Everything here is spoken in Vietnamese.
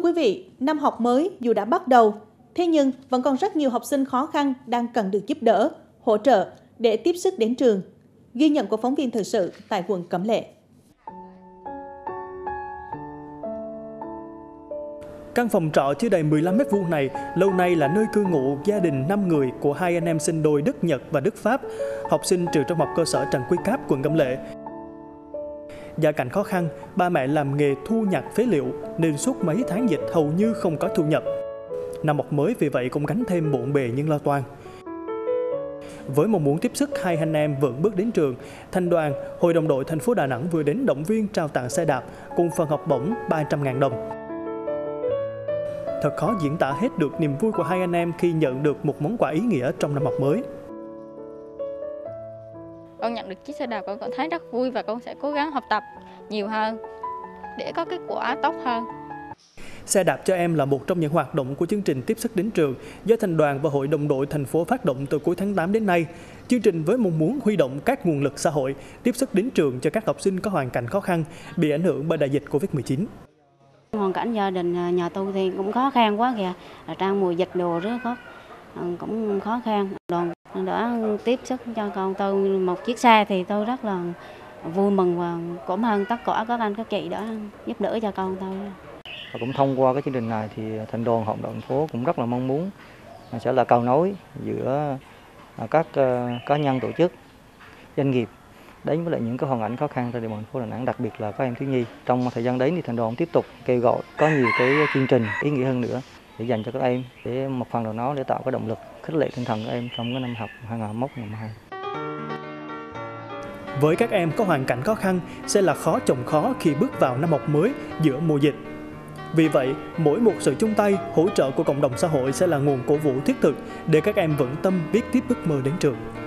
quý vị, năm học mới dù đã bắt đầu, thế nhưng vẫn còn rất nhiều học sinh khó khăn đang cần được giúp đỡ, hỗ trợ để tiếp sức đến trường. Ghi nhận của phóng viên thời sự tại quận Cẩm Lệ. Căn phòng trọ chứa đầy 15 m² này lâu nay là nơi cư ngụ gia đình 5 người của hai anh em sinh đôi Đức Nhật và Đức Pháp, học sinh trường trung học cơ sở Trần Quý Cáp, quận Cẩm Lệ. Gia cảnh khó khăn, ba mẹ làm nghề thu nhặt phế liệu nên suốt mấy tháng dịch hầu như không có thu nhập. Năm học mới vì vậy cũng gánh thêm bộn bề nhưng lo toan. Với mong muốn tiếp sức hai anh em vững bước đến trường, Thành đoàn, Hội đồng đội thành phố Đà Nẵng vừa đến động viên trao tặng xe đạp cùng phần học bổng 300.000 đồng. Thật khó diễn tả hết được niềm vui của hai anh em khi nhận được một món quà ý nghĩa trong năm học mới. Con nhận được chiếc xe đạp con cảm thấy rất vui và con sẽ cố gắng học tập nhiều hơn để có kết quả tốt hơn. Xe đạp cho em là một trong những hoạt động của chương trình tiếp sức đến trường do Thành đoàn và Hội đồng đội thành phố phát động từ cuối tháng 8 đến nay. Chương trình với mong muốn huy động các nguồn lực xã hội tiếp sức đến trường cho các học sinh có hoàn cảnh khó khăn bị ảnh hưởng bởi đại dịch Covid-19. Hoàn cảnh gia đình nhà tôi thì cũng khó khăn quá kìa, trang mùa dịch đồ rất cũng khó khăn. Đoàn đã tiếp sức cho con tôi một chiếc xe thì tôi rất là vui mừng và cảm ơn tất cả các anh các chị đã giúp đỡ cho con tôi. Và cũng thông qua cái chương trình này thì Thành đoàn Hội đồng thành phố cũng rất là mong muốn sẽ là cầu nối giữa các cá nhân, tổ chức, doanh nghiệp đến với lại những cái hoàn cảnh khó khăn tại địa bàn thành phố Đà Nẵng, đặc biệt là các em thiếu nhi. Trong thời gian đến thì Thành đoàn tiếp tục kêu gọi có nhiều cái chương trình ý nghĩa hơn nữa để dành cho các em, để một phần nào đó để tạo cái động lực khích lệ tinh thần các em trong cái năm học 2021-2022. Với các em có hoàn cảnh khó khăn sẽ là khó chồng khó khi bước vào năm học mới giữa mùa dịch. Vì vậy, mỗi một sự chung tay, hỗ trợ của cộng đồng xã hội sẽ là nguồn cổ vũ thiết thực để các em vững tâm viết tiếp ước mơ đến trường.